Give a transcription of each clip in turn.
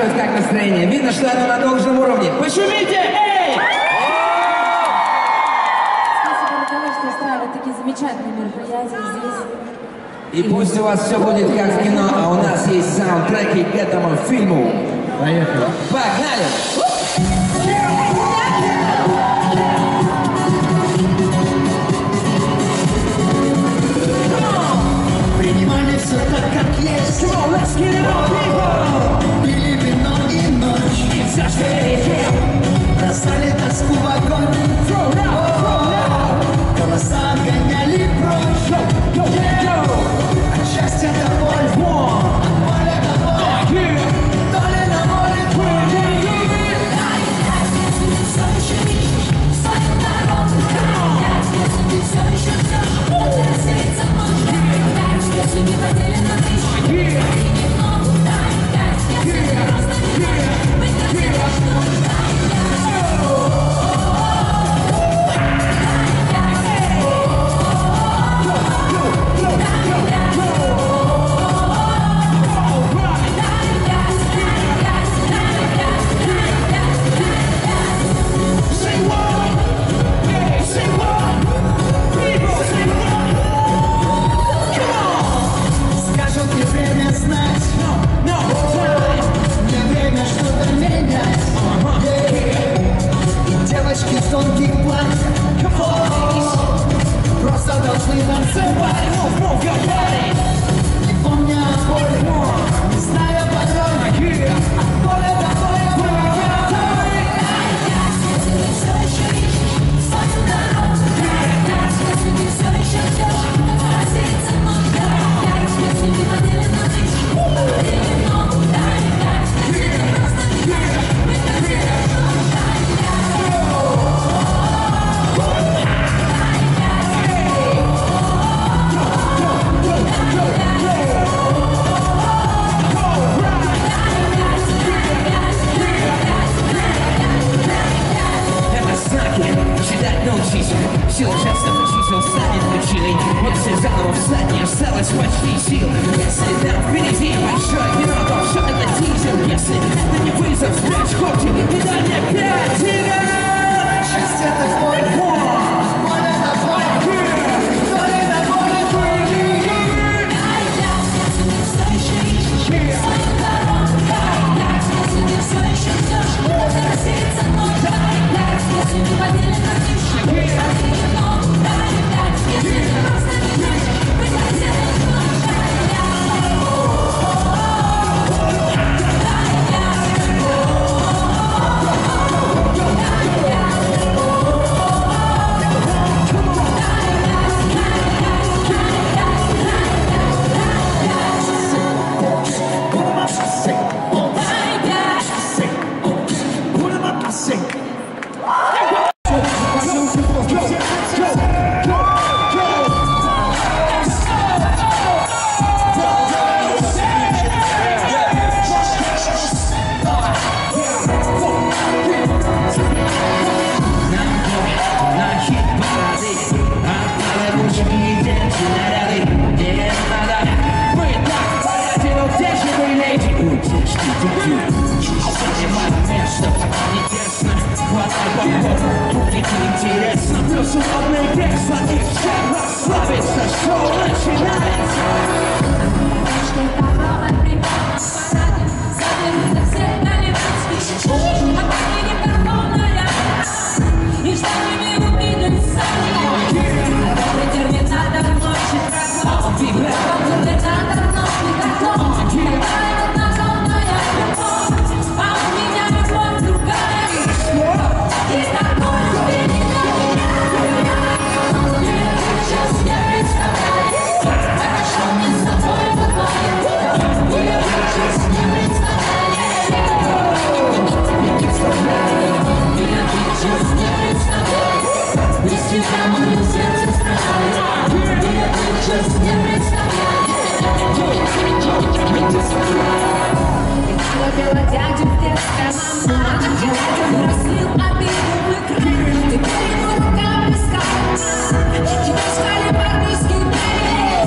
спрашивают, как настроение. Видно, что оно на должном уровне. Пошумите! Эй! Спасибо, потому что устраивают такие замечательные мероприятия здесь. И пусть у вас все будет как в кино, а у нас есть саундтреки к этому фильму. Поехали. Погнали! Принимали все так, как есть. Пили вино и ночь. И все, что я бросали тоску в огонь. Голоса гоняли прочь. От счастья до боли. От боли до боли. Доли на воле твоей. Все еще видишь свою дорогу. Если ты все еще ждешь, то рассеется ночь. Если не поделено тысячи, и немного дай. Если ты просто не можешь быть красивым, что дай. Девочки в тонких платьях, просто должны танцевать. Не помня о боли, не зная порой, от поля до поля. Если ты все еще ищешь свою дорогу, если ты все еще ждешь, рассеется ночь. Если не поделено тысячи, или много дай. Если ты просто не можешь быть красивым, что дай. Считать научись, сила часто чисел станет причиной. Вот все заново встать, не осталось почти сил. Если там впереди большой кино, то все это тизер. Если это не вызов, спрячь когти и дай мне 5 тигр. Счастье это твой боль это твой доли на воле твоей. Если ты все еще ищешь свою дорогу, если ты все еще ждешь, то рассеется ночь. Если не поделено тысячи, или много дай. Если ты просто не можешь быть красивым, что дай. Интересно, плюс удобный текст, и всем расслабиться, шоу начинается.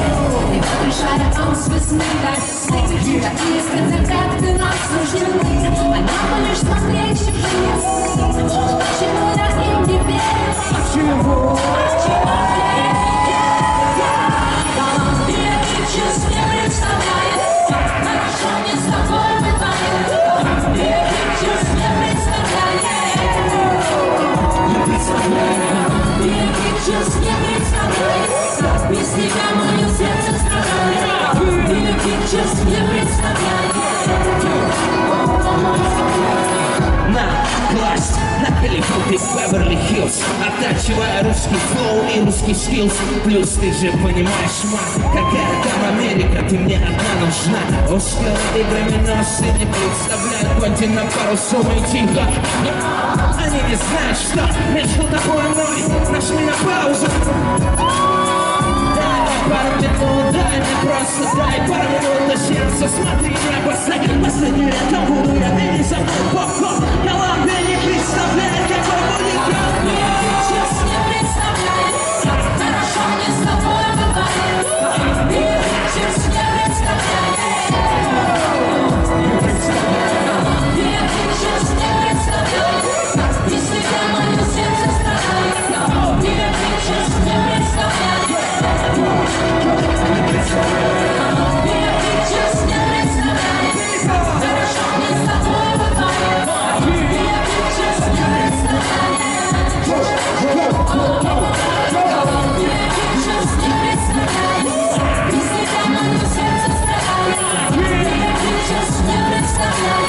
Такие концерты нас суждены. Hills, оттачивая русский флоу и русский скиллс. Плюс ты же понимаешь, мать, какая там Америка, ты мне одна нужна. Успела играми носы, не представляют блондин на пару суммы тихо. Они не знают, что между тобой и мной. Нажми на паузу. Пару минут, дай мне просто, дай пару минут до сердца. Смотри, не опасай, последний летом буду я, ты не со мной попкорн. На лампе не представляет, какой будет как мне. Сейчас не представляет, как хорошо мне с тобой бывает. Сейчас не представляет. Сейчас не представляет, как действительно мое сердце страдает. Сейчас не представляет. Сейчас не представляет, хорошо мне с тобой бывает. Сейчас не представляет. Сейчас не представляет, действительно мое сердце страдает. Сейчас не представляет.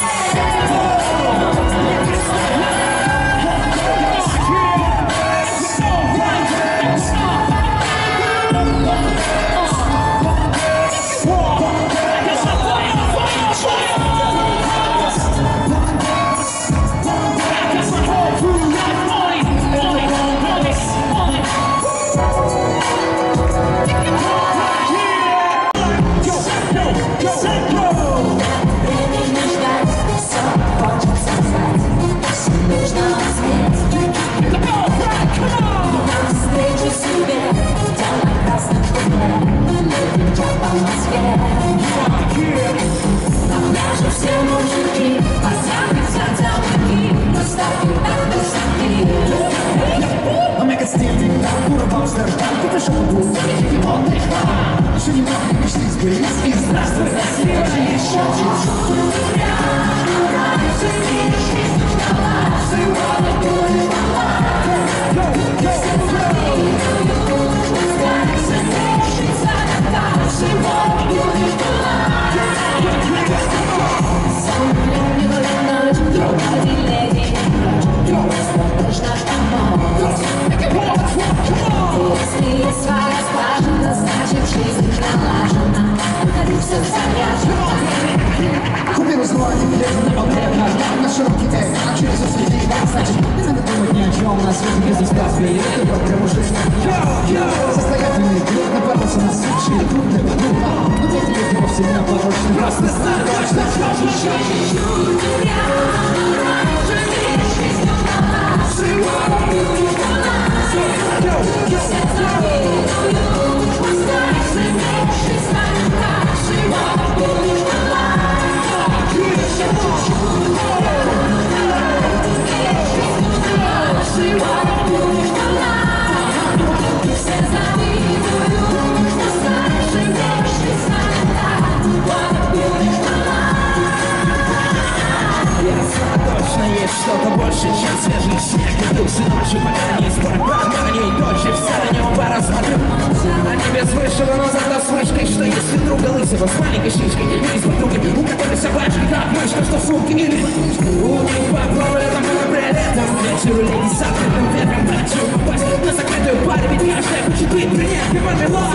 Что-то больше, чем свежий снег. Души ночи, пока не спорят, пока не дольше в стороне оба рассмотрю. Они без высшего, но зато с вышкой, что если друга лысого с маленькой шишкой или с подругой, у которой собачки, как мышка, что в сумке или у них по проводам, но при этом вечеру леди с открытым ветром. Хочу попасть на закрытую пару, ведь каждая хочет быть принять пивами лой.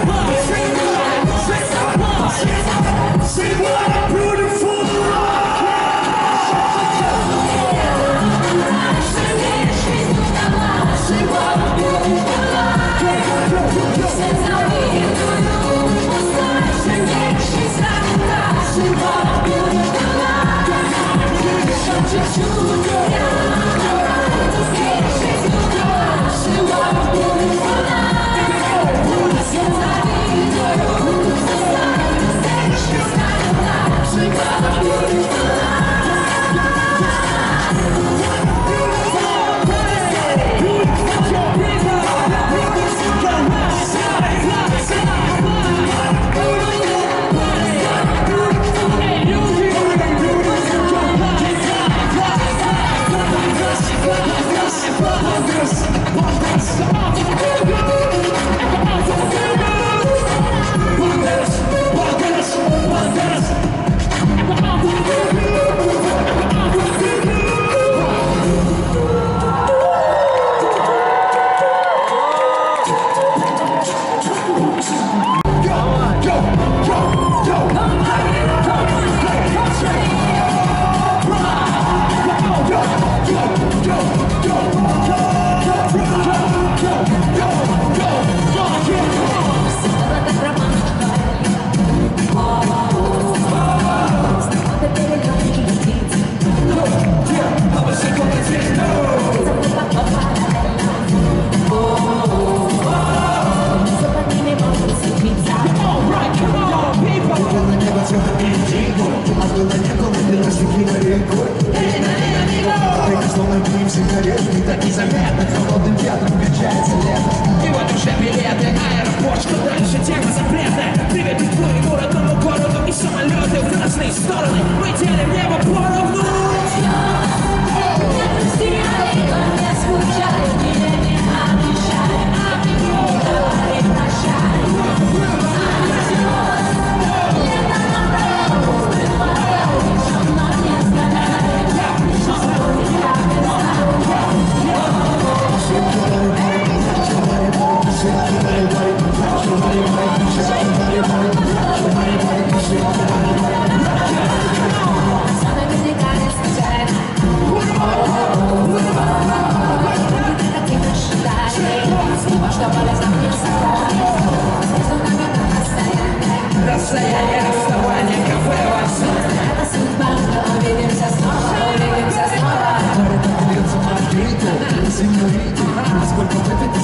Say what a beautiful life. She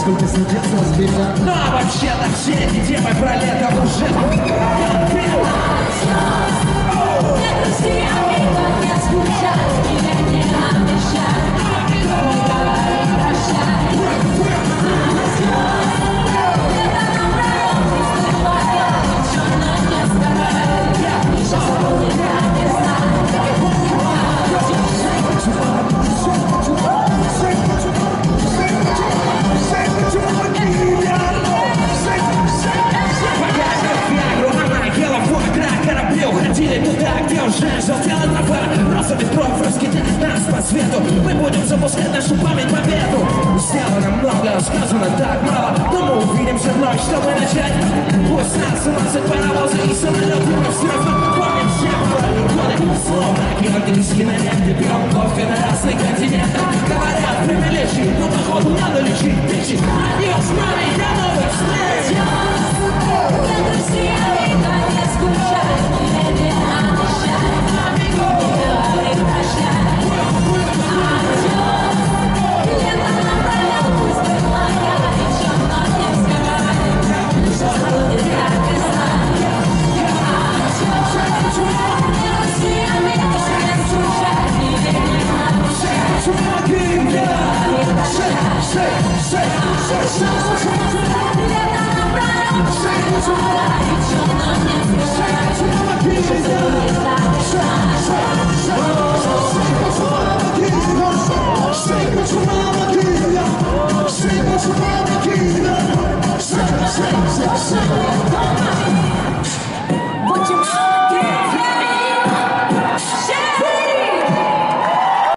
сколько с детства сбегал. Ну а вообще-то все эти темы про лето уже конкретно. Уходили туда, где уже желтела трава. Роза ветров раскидает нас по свету. Мы будем запускать нашу память победу. Сделано много, сказано так мало, но мы увидим все вновь, чтобы начать. Пусть нас уносят паровозы и самолеты, мы все равно помним все малые годы. Словно георгиевские ленты, пьем кофе на разных континентах. Говорят, привилегии, но походу надо лечить печень. Адьос, маме, до новых встреч! Say what your mama gave you. Say